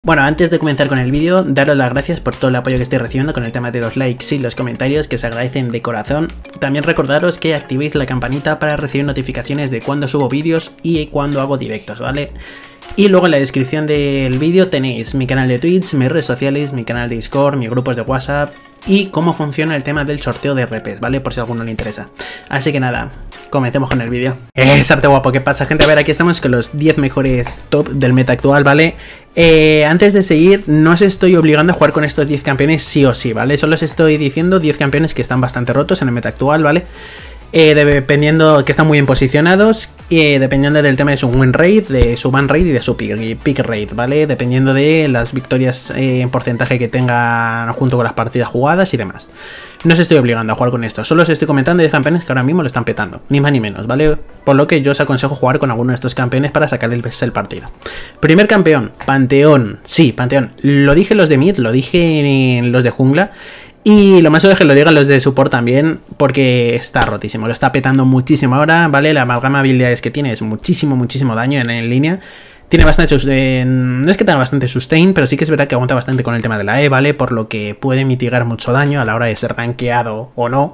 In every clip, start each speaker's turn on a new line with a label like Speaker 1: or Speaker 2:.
Speaker 1: Bueno, antes de comenzar con el vídeo, daros las gracias por todo el apoyo que estoy recibiendo con el tema de los likes y los comentarios, que se agradecen de corazón. También recordaros que activéis la campanita para recibir notificaciones de cuando subo vídeos y cuando hago directos, ¿vale? Y luego en la descripción del vídeo tenéis mi canal de Twitch, mis redes sociales, mi canal de Discord, mis grupos de WhatsApp y cómo funciona el tema del sorteo de RPs, ¿vale? Por si a alguno le interesa. Así que nada, comencemos con el vídeo. Arte guapo, ¿qué pasa, gente? A ver, aquí estamos con los 10 mejores top del meta actual, ¿vale? Antes de seguir, no os estoy obligando a jugar con estos 10 campeones sí o sí, ¿vale? Solo os estoy diciendo 10 campeones que están bastante rotos en el meta actual, ¿vale? Dependiendo que están muy bien posicionados, dependiendo del tema de su win rate, de su ban rate y de su pick rate, ¿vale? Dependiendo de las victorias en porcentaje que tengan junto con las partidas jugadas y demás. No os estoy obligando a jugar con esto, solo os estoy comentando de campeones que ahora mismo lo están petando, ni más ni menos, ¿vale? Por lo que yo os aconsejo jugar con alguno de estos campeones para sacar el partido. Primer campeón, Panteón. Sí, Panteón. Lo dije en los de mid, lo dije en los de jungla. Y lo más seguro es que lo digan los de support también, porque está rotísimo, lo está petando muchísimo ahora, ¿vale? La amalgama de habilidades que tiene es muchísimo daño en línea. Tiene bastante, no es que tenga bastante sustain, pero sí que es verdad que aguanta bastante con el tema de la E, ¿vale? Por lo que puede mitigar mucho daño a la hora de ser rankeado o no.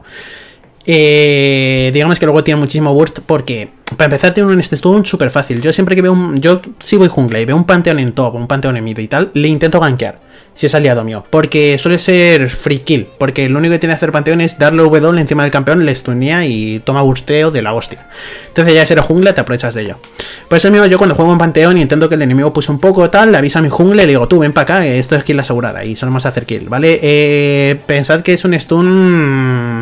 Speaker 1: Digamos que luego tiene muchísimo burst porque, para empezar, tiene un stun súper fácil. Yo siempre que veo yo si voy jungla y veo un panteón en top, un panteón en mid y tal, le intento gankear. Si es aliado mío, porque suele ser free kill, porque lo único que tiene que hacer Panteón es darle W encima del campeón, le stunea y toma busteo de la hostia. Entonces ya de ser jungla te aprovechas de ello. Por eso mismo yo cuando juego en Panteón y intento que el enemigo puse un poco tal, le aviso a mi jungla y le digo, tú ven para acá, esto es kill asegurada y solemos hacer kill, ¿vale? Pensad que es un stun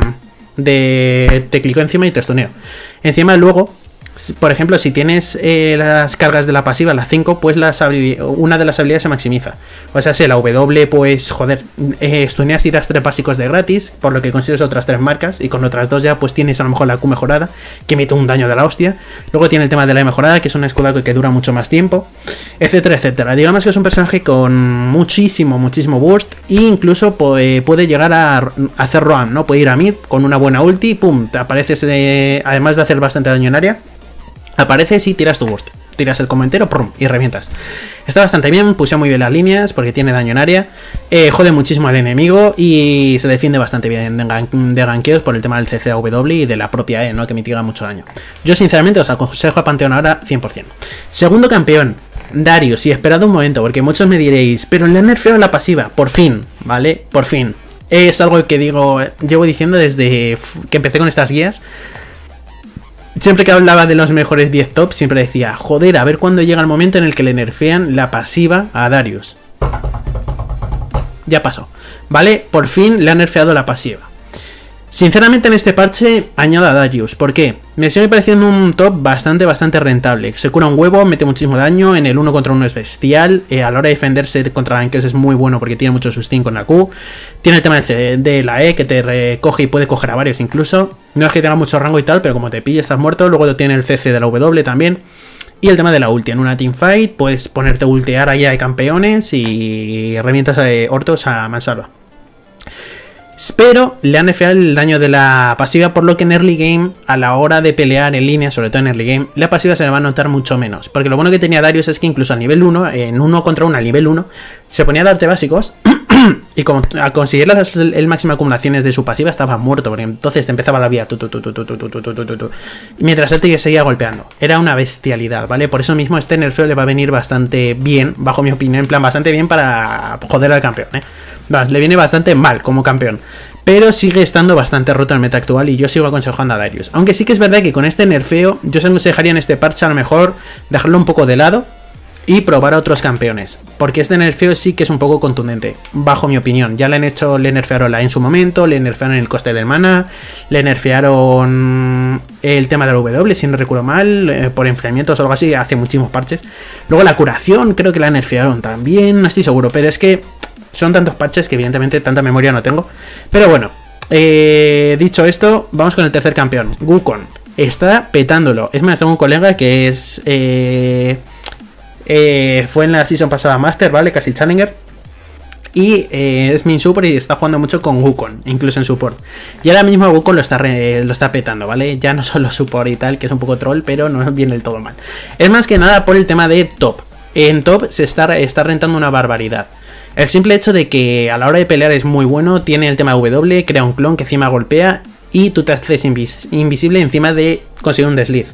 Speaker 1: de te clico encima y te stuneo. Encima luego, por ejemplo, si tienes las cargas de la pasiva, las 5, pues una de las habilidades se maximiza. O sea, si la W, pues joder, stuneas y das 3 básicos de gratis, por lo que consigues otras 3 marcas, y con otras 2 ya pues tienes a lo mejor la Q mejorada, que emite un daño de la hostia. Luego tiene el tema de la E mejorada, que es un escudo que dura mucho más tiempo, etcétera, etcétera. Digamos que es un personaje con muchísimo burst, e incluso puede llegar a hacer roam, ¿no? Puede ir a mid con una buena ulti, pum, te apareces, además de hacer bastante daño en área, apareces y tiras tu burst, tiras el combo entero, prum, y revientas. Está bastante bien, pusea muy bien las líneas porque tiene daño en área, jode muchísimo al enemigo y se defiende bastante bien de gankeos por el tema del CCW y de la propia E, ¿no? Que mitiga mucho daño. Yo sinceramente os aconsejo a Panteón ahora 100%. Segundo campeón, Darius, y esperad un momento porque muchos me diréis, pero le han nerfeado la pasiva, por fin, ¿vale? Por fin. Es algo que llevo diciendo desde que empecé con estas guías. Siempre que hablaba de los mejores 10 tops, siempre decía, joder, a ver cuándo llega el momento en el que le nerfean la pasiva a Darius. Ya pasó, ¿vale? Por fin le han nerfeado la pasiva. Sinceramente en este parche añado a Darius, ¿por qué? Me sigue pareciendo un top bastante rentable. Se cura un huevo, mete muchísimo daño, en el 1 contra 1 es bestial, a la hora de defenderse contra gankeos es muy bueno porque tiene mucho sustain con la Q. Tiene el tema de la E que te recoge y puede coger a varios incluso. No es que tenga mucho rango y tal, pero como te pilla estás muerto. Luego tiene el CC de la W también. Y el tema de la ulti, en una teamfight puedes ponerte a ultear allá de campeones y revientas a hortos a mansalva. Pero le han nerfeado el daño de la pasiva, por lo que en early game, a la hora de pelear en línea, sobre todo en early game, la pasiva se le va a notar mucho menos. Porque lo bueno que tenía Darius es que incluso a nivel 1, en 1 contra 1 a nivel 1, se ponía a darte básicos y como a conseguir el máximo de acumulaciones de su pasiva estaba muerto, porque entonces te empezaba la vía mientras él te seguía golpeando. Era una bestialidad, ¿vale? Por eso mismo este nerfeo le va a venir bastante bien, bajo mi opinión, en plan bastante bien para joder al campeón, le viene bastante mal como campeón, pero sigue estando bastante roto en el meta actual y yo sigo aconsejando a Darius. Aunque sí que es verdad que con este nerfeo yo os aconsejaría en este parche a lo mejor dejarlo un poco de lado y probar a otros campeones, porque este nerfeo sí que es un poco contundente, bajo mi opinión. Ya le nerfearon la E en su momento, le nerfearon el coste del mana, le nerfearon el tema del W, si no recuerdo mal, por enfriamientos o algo así, hace muchísimos parches. Luego la curación creo que la nerfearon también, no estoy seguro, pero es que son tantos parches que evidentemente tanta memoria no tengo. Pero bueno, dicho esto, vamos con el tercer campeón, Wukong. Está petándolo. Es más, tengo un colega que es fue en la season pasada Master, ¿vale? Casi Challenger. Y es main support y está jugando mucho con Wukong, incluso en support. Y ahora mismo Wukong lo está petando, ¿vale? Ya no solo support y tal, que es un poco troll, pero no viene del todo mal. Es más que nada por el tema de top. en top se está rentando una barbaridad. El simple hecho de que a la hora de pelear es muy bueno, tiene el tema W, crea un clon que encima golpea y tú te haces invisible encima de conseguir un desliz.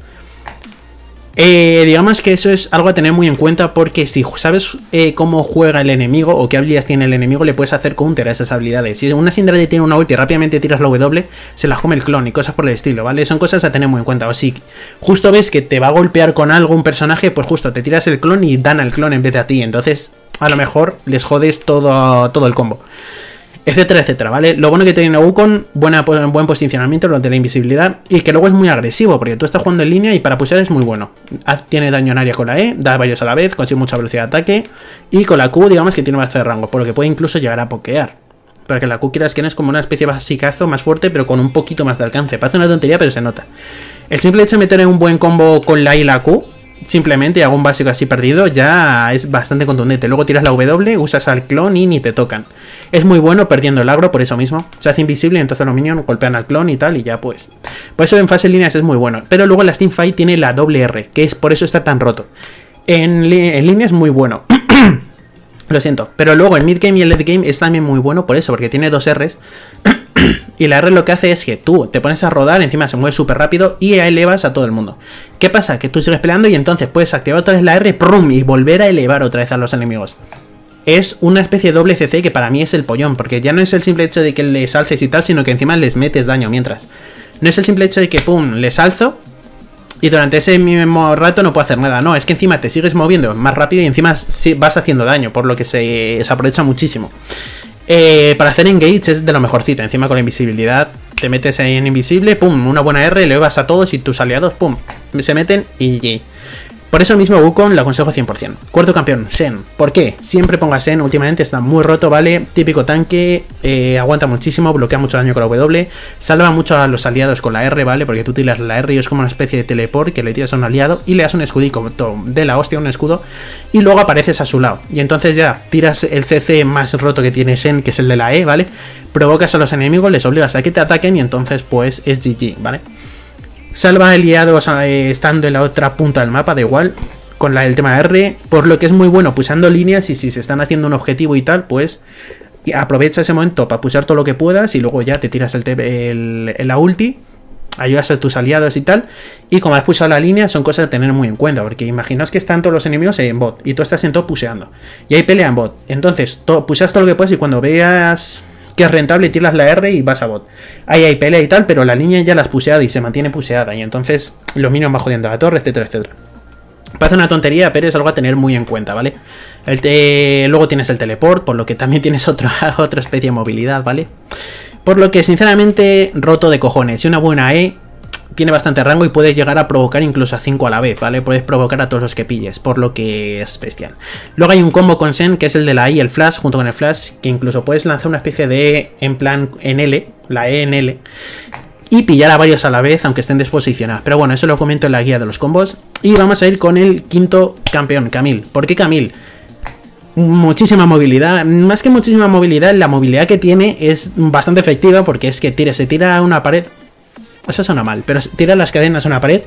Speaker 1: Digamos que eso es algo a tener muy en cuenta, porque si sabes cómo juega el enemigo o qué habilidades tiene el enemigo, le puedes hacer counter a esas habilidades. Si una Syndra tiene una ulti y rápidamente tiras la W, se las come el clon y cosas por el estilo, ¿vale? Son cosas a tener muy en cuenta. O si justo ves que te va a golpear con algo un personaje, pues justo te tiras el clon y dan al clon en vez de a ti. Entonces, a lo mejor les jodes todo el combo. Etcétera, etcétera, ¿vale? Lo bueno que tiene Wukong, buen posicionamiento, lo de la invisibilidad, y que luego es muy agresivo, porque tú estás jugando en línea y para pusear es muy bueno. Tiene daño en área con la E, da varios a la vez, consigue mucha velocidad de ataque, y con la Q, digamos que tiene más de rango, por lo que puede incluso llegar a pokear. Para que la Q quieras que no es como una especie de basicazo más fuerte, pero con un poquito más de alcance. Parece una tontería, pero se nota. El simple hecho de meter un buen combo con la E y la Q, simplemente hago un básico así perdido, ya es bastante contundente. Luego tiras la W, usas al clon y ni te tocan. Es muy bueno perdiendo el agro por eso mismo. Se hace invisible y entonces los minions golpean al clon y tal, y ya pues. Por eso en fase en líneas es muy bueno. Pero luego en las teamfight tiene la doble R, que es por eso está tan roto. En línea es muy bueno. Lo siento. Pero luego en mid game y el late game es también muy bueno por eso, porque tiene dos Rs. Y la R lo que hace es que tú te pones a rodar, encima se mueve súper rápido y elevas a todo el mundo. ¿Qué pasa? Que tú sigues peleando y entonces puedes activar otra vez la R, ¡prum! Y volver a elevar otra vez a los enemigos. Es una especie de doble CC que para mí es el pollón, porque ya no es el simple hecho de que les alces y tal, sino que encima les metes daño mientras. No es el simple hecho de que, ¡pum!, les alzo y durante ese mismo rato no puedo hacer nada. No, es que encima te sigues moviendo más rápido y encima vas haciendo daño, por lo que se aprovecha muchísimo. Para hacer engage es de lo mejorcito. Encima con la invisibilidad te metes ahí en invisible, pum, una buena R, le vas a todos y tus aliados, pum, se meten y... Por eso mismo Wukong lo aconsejo 100%. Cuarto campeón, Shen. ¿Por qué? Siempre ponga Shen, últimamente está muy roto, ¿vale? Típico tanque, aguanta muchísimo, bloquea mucho daño con la W, salva mucho a los aliados con la R, ¿vale? Porque tú tiras la R y es como una especie de teleport que le tiras a un aliado y le das un escudico de la hostia, un escudo, y luego apareces a su lado. Y entonces ya tiras el CC más roto que tiene Shen, que es el de la E, ¿vale? Provocas a los enemigos, les obligas a que te ataquen y entonces pues es GG, ¿vale? Salva aliados estando en la otra punta del mapa, da igual, con el tema de R, por lo que es muy bueno pulsando líneas, y si se están haciendo un objetivo y tal, pues aprovecha ese momento para pulsar todo lo que puedas y luego ya te tiras la ulti, ayudas a tus aliados y tal, y como has pulsado la línea son cosas a tener muy en cuenta, porque imaginaos que están todos los enemigos en bot y tú estás en top puseando, y hay pelea en bot, entonces pulsas todo lo que puedes y cuando veas que es rentable tiras la R y vas a bot. Ahí hay pelea y tal, pero la línea ya la has puseado y se mantiene puseada, y entonces los minions van jodiendo a la torre, etcétera, etcétera. Parece una tontería, pero es algo a tener muy en cuenta, ¿vale? Luego tienes el teleport, por lo que también tienes otra especie de movilidad, ¿vale? Por lo que sinceramente roto de cojones. Y una buena E tiene bastante rango y puede llegar a provocar incluso a 5 a la vez, ¿vale? Puedes provocar a todos los que pilles, por lo que es bestial. Luego hay un combo con Shen, que es el de la E y el flash, junto con el flash, que incluso puedes lanzar una especie de E en plan en L, la E en L, y pillar a varios a la vez, aunque estén desposicionados. Pero bueno, eso lo comento en la guía de los combos. Y vamos a ir con el quinto campeón, Camille. ¿Por qué Camille? Muchísima movilidad, más que muchísima movilidad, la movilidad que tiene es bastante efectiva, porque es que se tira a una pared. Eso suena mal, pero tira las cadenas a una pared,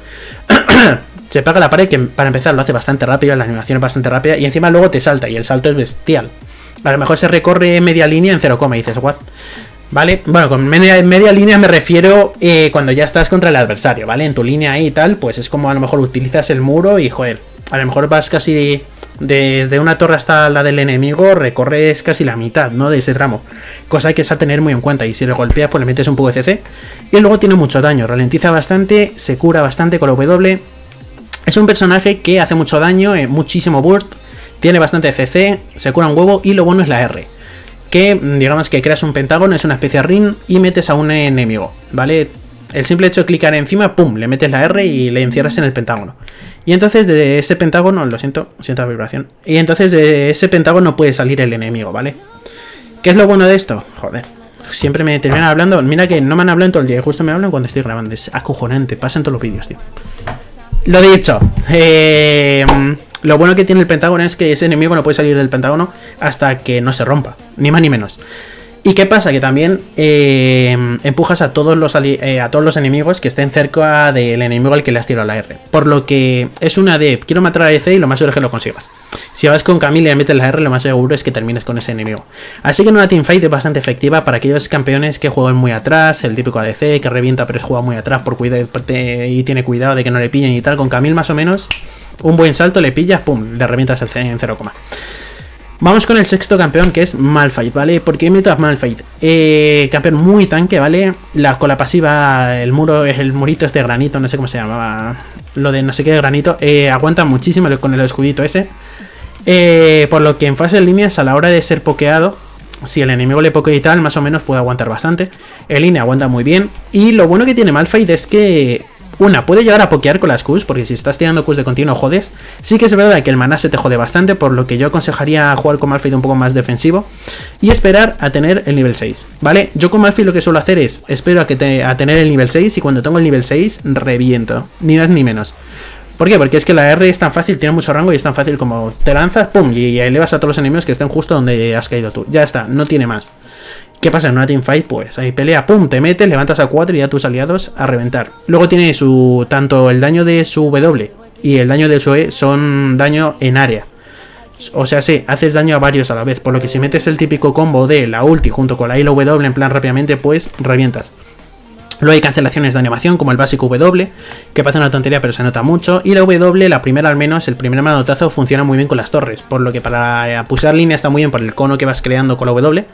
Speaker 1: se pega la pared, que para empezar lo hace bastante rápido, la animación es bastante rápida, y encima luego te salta, y el salto es bestial. A lo mejor se recorre media línea en 0, y dices, what? ¿Vale? Bueno, con media línea me refiero cuando ya estás contra el adversario, ¿vale? En tu línea ahí y tal, pues es como a lo mejor utilizas el muro y, joder, a lo mejor vas casi desde una torre hasta la del enemigo, recorres casi la mitad, ¿no? De ese tramo. Cosa que es a tener muy en cuenta, y si le golpeas pues le metes un poco de CC. Y luego tiene mucho daño, ralentiza bastante, se cura bastante con la W. Es un personaje que hace mucho daño, muchísimo burst, tiene bastante CC, se cura un huevo, y lo bueno es la R. Que digamos que creas un pentágono, es una especie de ring, y metes a un enemigo, ¿vale? El simple hecho de clicar encima, pum, le metes la R y le encierras en el pentágono. Y entonces de ese pentágono, siento la vibración. Y entonces de ese pentágono puede salir el enemigo, ¿vale? ¿Qué es lo bueno de esto? Joder, siempre me terminan hablando. Mira que no me han hablado en todo el día, justo me hablan cuando estoy grabando. Es acojonante, pasa en todos los vídeos, tío. Lo dicho, lo bueno que tiene el pentágono es que ese enemigo no puede salir del pentágono hasta que no se rompa, ni más ni menos. ¿Y qué pasa? Que también empujas a todos los enemigos que estén cerca del enemigo al que le has tirado la R. Por lo que es una de quiero matar a ADC y lo más seguro es que lo consigas. Si vas con Camille y le metes la R, lo más seguro es que termines con ese enemigo. Así que en una teamfight es bastante efectiva para aquellos campeones que juegan muy atrás, el típico ADC que revienta pero juega muy atrás y tiene cuidado de que no le pillen y tal. Con Camille más o menos, un buen salto, le pillas, pum, le revientas en 0, Vamos con el sexto campeón, que es Malphite, ¿vale? ¿Por qué meto a Malphite? Campeón muy tanque, ¿vale? Con la pasiva, el murito este de granito, no sé cómo se llamaba. Lo de no sé qué de granito. Aguanta muchísimo con el escudito ese. Por lo que en fase de líneas, a la hora de ser pokeado, si el enemigo le pokea y tal, más o menos puede aguantar bastante. En línea aguanta muy bien. Y lo bueno que tiene Malphite es que... puede llegar a pokear con las Qs, porque si estás tirando Qs de continuo jodes. Sí que es verdad que el maná se te jode bastante, por lo que yo aconsejaría jugar con Malphite un poco más defensivo y esperar a tener el nivel 6, ¿vale? Yo con Malphite lo que suelo hacer es, espero a tener el nivel 6 y cuando tengo el nivel 6, reviento, ni más ni menos. ¿Por qué? Porque es que la R es tan fácil, tiene mucho rango y es tan fácil como te lanzas, pum, y elevas a todos los enemigos que estén justo donde has caído tú. Ya está, no tiene más. ¿Qué pasa en una teamfight? Pues ahí pelea, pum, te metes, levantas a 4 y ya tus aliados a reventar. Luego tiene tanto el daño de su W y el daño de su E son daño en área. O sea, sí, haces daño a varios a la vez, por lo que si metes el típico combo de la ulti junto con la I y la W en plan rápidamente, pues revientas. Luego hay cancelaciones de animación como el básico W, que parece una tontería pero se nota mucho. Y la W, la primera al menos, el primer manotazo funciona muy bien con las torres, por lo que para pulsar línea está muy bien por el cono que vas creando con la W.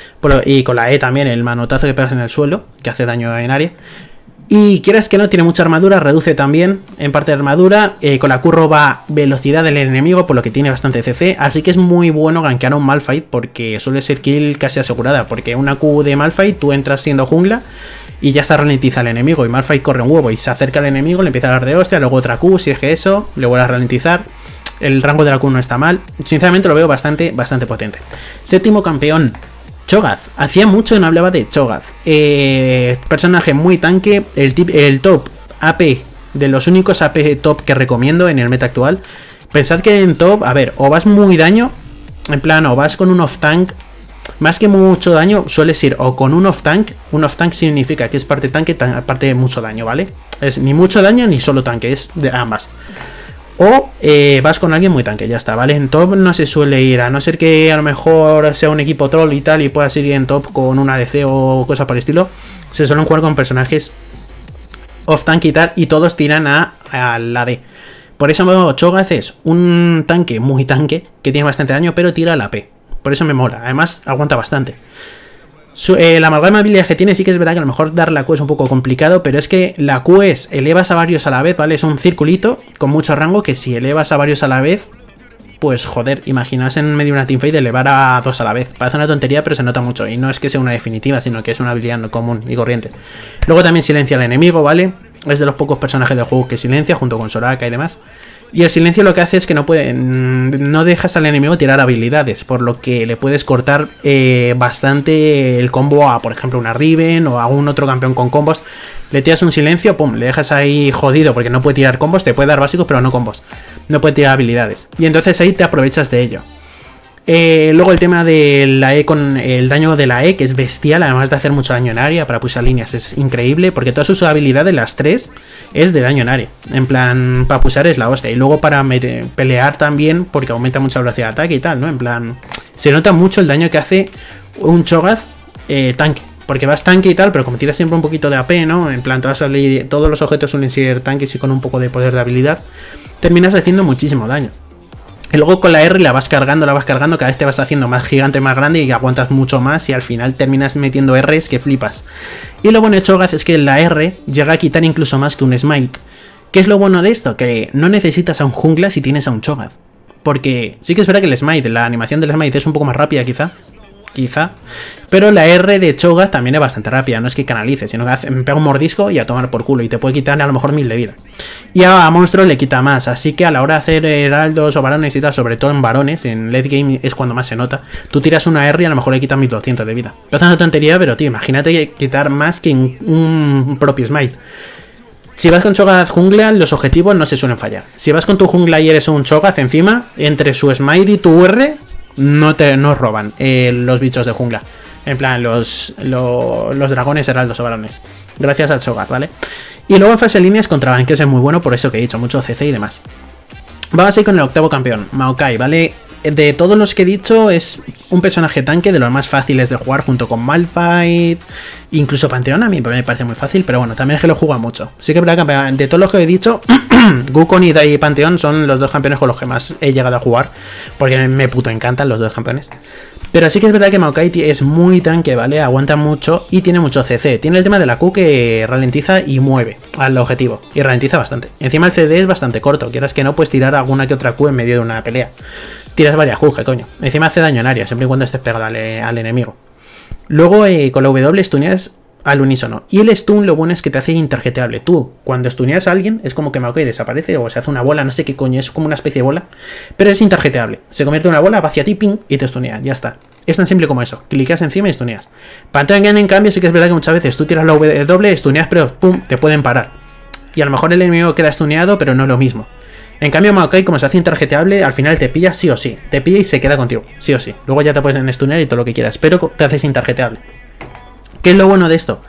Speaker 1: Y con la E también, el manotazo que pegas en el suelo, que hace daño en área. Y quieras que no, tiene mucha armadura, reduce también en parte de armadura. Con la Q roba velocidad del enemigo, por lo que tiene bastante CC. Así que es muy bueno gankear a un Malphite, porque suele ser kill casi asegurada. Porque una Q de Malphite, tú entras siendo jungla y ya está ralentiza al enemigo. Y Malphite corre un huevo y se acerca al enemigo, le empieza a dar de hostia, luego otra Q, si es que eso, le vuelve a ralentizar. El rango de la Q no está mal. Sinceramente lo veo bastante potente. Séptimo campeón, Cho'Gath. Hacía mucho que no hablaba de Cho'Gath. Personaje muy tanque. El top AP, de los únicos AP top que recomiendo en el meta actual. Pensad que en top, a ver, o vas muy daño, en plan, o vas con un off-tank. Más que mucho daño, sueles ir o con un off-tank. Un off-tank significa que es parte tanque, parte de mucho daño, ¿vale? Es ni mucho daño ni solo tanque, es de ambas. O vas con alguien muy tanque, ya está, ¿vale? En top no se suele ir, a no ser que a lo mejor sea un equipo troll y tal y puedas ir en top con una ADC o cosa por el estilo. Se suelen jugar con personajes off-tank y tal, y todos tiran a la D. Por eso Cho'Gath es un tanque muy tanque, que tiene bastante daño, pero tira la P. Por eso me mola, además aguanta bastante. La amalgama de habilidades que tiene sí que es verdad que a lo mejor dar la Q es un poco complicado, pero es que la Q es elevas a varios a la vez, ¿vale? Es un circulito con mucho rango que si elevas a varios a la vez, pues joder, imaginaos en medio de una teamfight de elevar a 2 a la vez. Parece una tontería, pero se nota mucho. Y no es que sea una definitiva, sino que es una habilidad no común y corriente. Luego también silencia al enemigo, ¿vale? Es de los pocos personajes del juego que silencia, junto con Soraka y demás. Y el silencio lo que hace es que no dejas al enemigo tirar habilidades, por lo que le puedes cortar bastante el combo a, por ejemplo, una Riven o a un otro campeón con combos. Le tiras un silencio, pum, le dejas ahí jodido porque no puede tirar combos, te puede dar básicos pero no combos. No puede tirar habilidades. Y entonces ahí te aprovechas de ello. Luego el tema de la E con el daño de la E, que es bestial, además de hacer mucho daño en área para pulsar líneas, es increíble, porque todas sus habilidades, las 3, es de daño en área. En plan, para pulsar es la hostia. Y luego para pelear también, porque aumenta mucha velocidad de ataque y tal, ¿no? En plan, se nota mucho el daño que hace un Cho'Gath tanque. Porque vas tanque y tal, pero como tiras siempre un poquito de AP, ¿no? En plan, todos los objetos suelen ser tanques y con un poco de poder de habilidad, terminas haciendo muchísimo daño. Y luego con la R la vas cargando, cada vez te vas haciendo más gigante, más grande y aguantas mucho más y al final terminas metiendo Rs que flipas. Y lo bueno de Cho'Gath es que la R llega a quitar incluso más que un Smite. ¿Qué es lo bueno de esto? Que no necesitas a un jungla si tienes a un Cho'Gath. Porque sí que es verdad que el Smite, la animación del Smite es un poco más rápida quizá, pero la R de Cho'Gath también es bastante rápida, no es que canalice, sino que me pega un mordisco y a tomar por culo y te puede quitar a lo mejor 1000 de vida. Y a monstruos le quita más, así que a la hora de hacer heraldos o varones y tal, sobre todo en varones, en late game es cuando más se nota, tú tiras una R y a lo mejor le quitas 1200 de vida. Parece una tontería, pero tío, imagínate quitar más que un propio Smite. Si vas con Cho'Gath jungla, los objetivos no se suelen fallar. Si vas con tu jungla y eres un Cho'Gath encima, entre su Smite y tu R, no roban los bichos de jungla. En plan, los dragones heraldos o varones. Gracias al Cho'Gath, ¿vale? Y luego en fase de líneas contra Banqueos es muy bueno, por eso que he dicho, mucho CC y demás. Vamos a ir con el octavo campeón, Maokai, ¿vale? De todos los que he dicho, es un personaje tanque de los más fáciles de jugar junto con Malphite, incluso Panteón, a mí me parece muy fácil, pero bueno, también es que lo juega mucho. Sí que es verdad que de todos los que he dicho, Wukong y Panteón son los dos campeones con los que más he llegado a jugar, porque me puto encantan los dos campeones. Pero sí que es verdad que Maokai es muy tanque, ¿vale? Aguanta mucho y tiene mucho CC. Tiene el tema de la Q que ralentiza y mueve al objetivo. Y ralentiza bastante. Encima el CD es bastante corto. Quieras que no, puedes tirar alguna que otra Q en medio de una pelea. Tiras varias Q, que coño. Encima hace daño en área, siempre y cuando estés pegado al enemigo. Luego con la W stuneas al unísono. Y el stun lo bueno es que te hace interjeteable. Tú, cuando stuneas a alguien, es como que Maokai desaparece o se hace una bola, no sé qué coño, es como una especie de bola. Pero es interjeteable. Se convierte en una bola, va hacia ti, ping, y te stunea. Ya está. Es tan simple como eso. Clicas encima y stuneas. Pantheon, en cambio, sí que es verdad que muchas veces tú tiras la W, stuneas, pero pum, te pueden parar. Y a lo mejor el enemigo queda stuneado, pero no es lo mismo. En cambio, Maokai, como se hace interjeteable, al final te pilla sí o sí. Te pilla y se queda contigo, sí o sí. Luego ya te pueden stunear y todo lo que quieras, pero te haces interjeteable. ¿Qué es lo bueno de esto?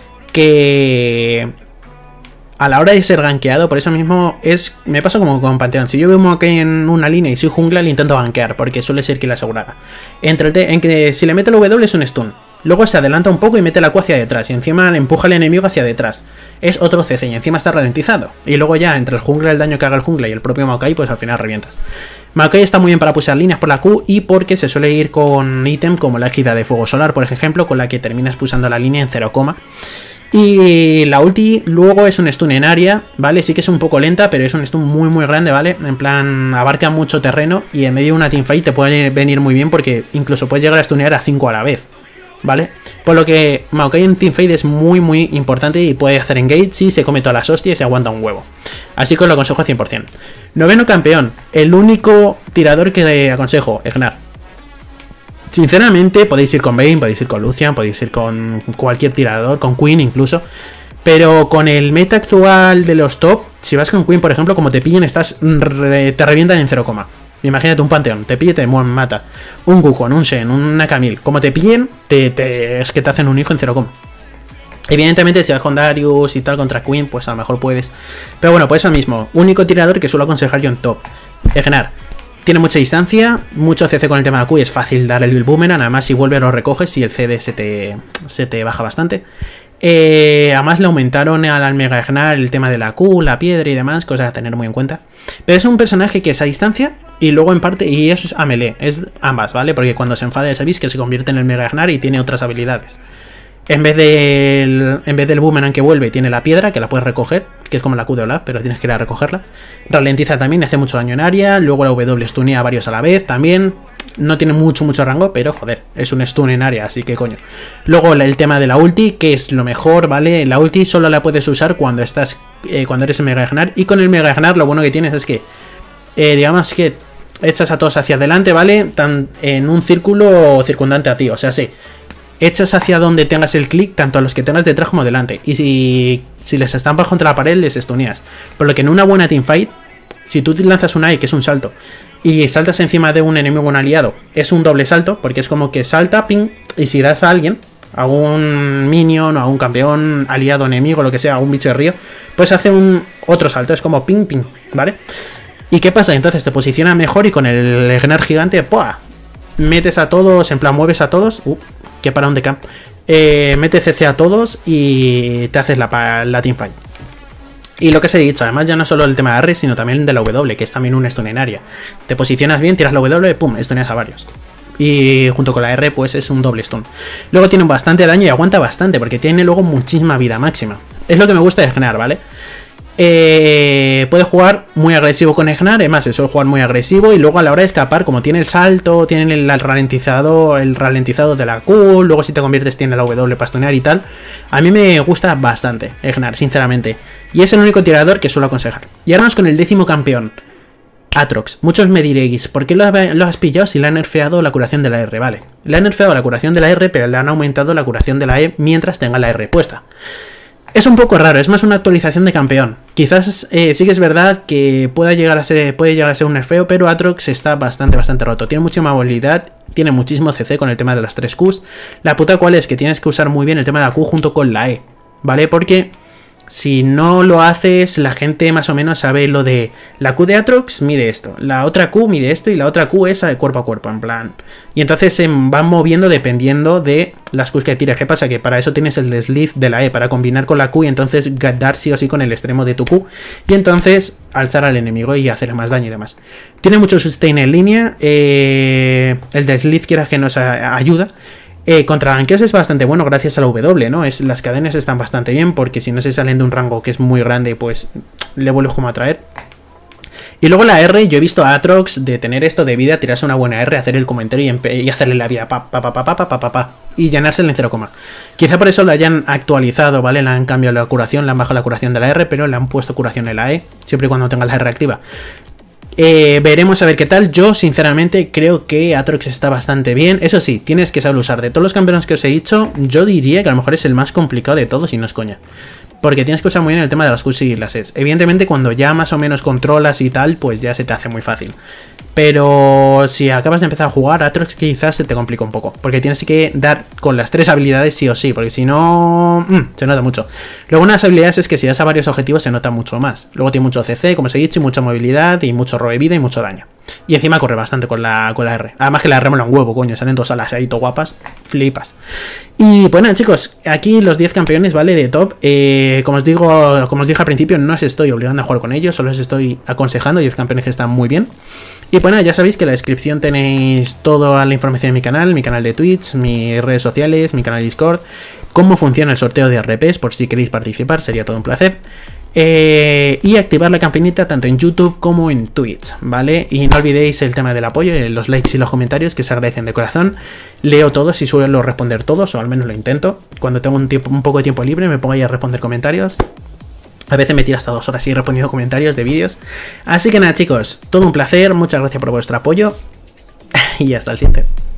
Speaker 1: Que a la hora de ser gankeado, por eso mismo me pasa como con Panteón. Si yo veo un Maokai en una línea y soy jungla, le intento gankear, porque suele ser kill asegurada. En que si le mete el W es un stun. Luego se adelanta un poco y mete la Q hacia detrás. Y encima le empuja al enemigo hacia detrás. Es otro CC y encima está ralentizado. Y luego ya entre el jungla, el daño que haga el jungla y el propio Maokai, pues al final revientas. Maokai está muy bien para pulsar líneas por la Q y porque se suele ir con ítem como la égida de fuego solar, por ejemplo, con la que terminas pulsando la línea en 0, y la ulti luego es un stun en área, ¿vale? Sí que es un poco lenta, pero es un stun muy muy grande, ¿vale? En plan, abarca mucho terreno y en medio de una teamfight te puede venir muy bien porque incluso puedes llegar a stunear a 5 a la vez, ¿vale? Por lo que Maokai en teamfight es muy muy importante y puede hacer engage y se come todas las hostias y se aguanta un huevo. Así que os lo aconsejo 100%. Noveno campeón, el único tirador que le aconsejo, Egnar. Sinceramente, podéis ir con Vayne, podéis ir con Lucian, podéis ir con cualquier tirador, con Queen incluso. Pero con el meta actual de los top, si vas con Queen, por ejemplo, como te pillen, te revientan en 0, imagínate un Panteón, te pille, te mata. Un Wukong, un Shen, una Camille, como te pillen, es que te hacen un hijo en 0. Evidentemente, si vas con Darius y tal contra Queen, pues a lo mejor puedes. Pero bueno, pues eso mismo. Único tirador que suelo aconsejar yo en top. Egnar. Tiene mucha distancia, mucho CC con el tema de Q y es fácil dar el boomerang. Además, si vuelves lo recoges y el CD se te baja bastante. Además, le aumentaron al Mega Egnar el tema de la Q, la piedra y demás, cosas a tener muy en cuenta. Pero es un personaje que es a distancia y luego en parte, y eso es a melee, es ambas, ¿vale? Porque cuando se enfada ya sabéis que se convierte en el Mega Egnar y tiene otras habilidades. En vez del boomerang que vuelve, tiene la piedra, que la puedes recoger, que es como la Q de Olaf, pero tienes que ir a recogerla. Ralentiza también, hace mucho daño en área. Luego la W stunea a varios a la vez, también. No tiene mucho rango, pero joder, es un stun en área, así que coño. Luego el tema de la ulti, que es lo mejor, ¿vale? La ulti solo la puedes usar cuando eres el Mega Egnar. Y con el Mega Egnar lo bueno que tienes es que, digamos que echas a todos hacia adelante, ¿vale? En un círculo circundante a ti, o sea, sí. Echas hacia donde tengas el clic, tanto a los que tengas detrás como delante. Y si les estampas contra la pared, les stuneas. Por lo que en una buena teamfight, si tú lanzas un AI, que es un salto, y saltas encima de un enemigo o un aliado, es un doble salto, porque es como que salta, ping, y si das a alguien, a un minion o a un campeón, aliado, enemigo, lo que sea, a un bicho de río, pues hace otro salto, es como ping, ping, ¿vale? ¿Y qué pasa? Entonces te posiciona mejor y con el Egnar gigante, ¡puah! Metes a todos, en plan mueves a todos, que para un decamp, metes CC a todos y te haces la teamfight. Y lo que os he dicho, además ya no solo el tema de R, sino también de la W, que es también un stun en área. Te posicionas bien, tiras la W, pum, stuneas a varios. Y junto con la R, pues es un doble stun. Luego tiene bastante daño y aguanta bastante, porque tiene luego muchísima vida máxima. Es lo que me gusta de Egnar, ¿vale? Puede jugar muy agresivo con Egnar, además se suele jugar muy agresivo y luego a la hora de escapar, como tiene el salto, tiene el ralentizado de la Q, luego si te conviertes tiene la W para stunear y tal. A mí me gusta bastante Egnar, sinceramente, y es el único tirador que suelo aconsejar. Y ahora vamos con el 10º campeón, Aatrox. Muchos me diréis, ¿por qué lo has pillado si le han nerfeado la curación de la R? Vale, le han nerfeado la curación de la R, pero le han aumentado la curación de la E mientras tenga la R puesta. Es un poco raro, es más una actualización de campeón. Quizás sí que es verdad que puede llegar a ser un nerfeo, pero Aatrox está bastante roto. Tiene mucha movilidad, tiene muchísimo CC con el tema de las 3 Qs. La puta cual es que tienes que usar muy bien el tema de la Q junto con la E, ¿vale? Porque si no lo haces, la gente más o menos sabe lo de la Q de Aatrox mide esto, la otra Q mide esto y la otra Q es de cuerpo a cuerpo, en plan. Y entonces se van moviendo dependiendo de las Qs que tires. ¿Qué pasa? Que para eso tienes el desliz de la E, para combinar con la Q y entonces dar sí o sí con el extremo de tu Q. Y entonces alzar al enemigo y hacerle más daño y demás. Tiene mucho sustain en línea, el desliz quieras que nos ayuda. Contra gankeos es bastante bueno gracias a la W, ¿no? Las cadenas están bastante bien porque si no se salen de un rango que es muy grande, pues le vuelves como a traer. Y luego la R, yo he visto a Aatrox de tener esto de vida, tirarse una buena R, hacer el comentario y hacerle la vida y llenársela en 0, quizá por eso lo hayan actualizado, ¿vale? Le han cambiado la curación, le han bajado la curación de la R, pero le han puesto curación en la E, siempre y cuando tenga la R activa. Veremos a ver qué tal. Yo sinceramente creo que Aatrox está bastante bien. Eso sí, tienes que saber usar. De todos los campeones que os he dicho, yo diría que a lo mejor es el más complicado de todos y no es coña. Porque tienes que usar muy bien el tema de las Qs y las Es. Evidentemente cuando ya más o menos controlas y tal, pues ya se te hace muy fácil. Pero si acabas de empezar a jugar, Aatrox quizás se te complica un poco. Porque tienes que dar con las 3 habilidades sí o sí. Porque si no, se nota mucho. Luego una de las habilidades es que si das a varios objetivos se nota mucho más. Luego tiene mucho CC, como os he dicho, y mucha movilidad, y mucho robo de vida y mucho daño. Y encima corre bastante con la R. Además que la R mola un huevo, coño. Salen 2 alas ahí, todo guapas. Flipas. Y pues nada, chicos. Aquí los 10 campeones, ¿vale? De top. Como os dije al principio, no os estoy obligando a jugar con ellos. Solo os estoy aconsejando 10 campeones que están muy bien. Y pues nada, ya sabéis que en la descripción tenéis toda la información de mi canal de Twitch, mis redes sociales, mi canal de Discord, cómo funciona el sorteo de RPs, por si queréis participar, sería todo un placer. Y activar la campanita tanto en YouTube como en Twitch, ¿vale? Y no olvidéis el tema del apoyo, los likes y los comentarios que se agradecen de corazón. Leo todos y suelo responder todos, o al menos lo intento. Cuando tengo un poco de tiempo libre me pongo ahí a responder comentarios. A veces me tiro hasta 2 horas y respondiendo comentarios de vídeos. Así que nada, chicos, todo un placer, muchas gracias por vuestro apoyo y hasta el siguiente.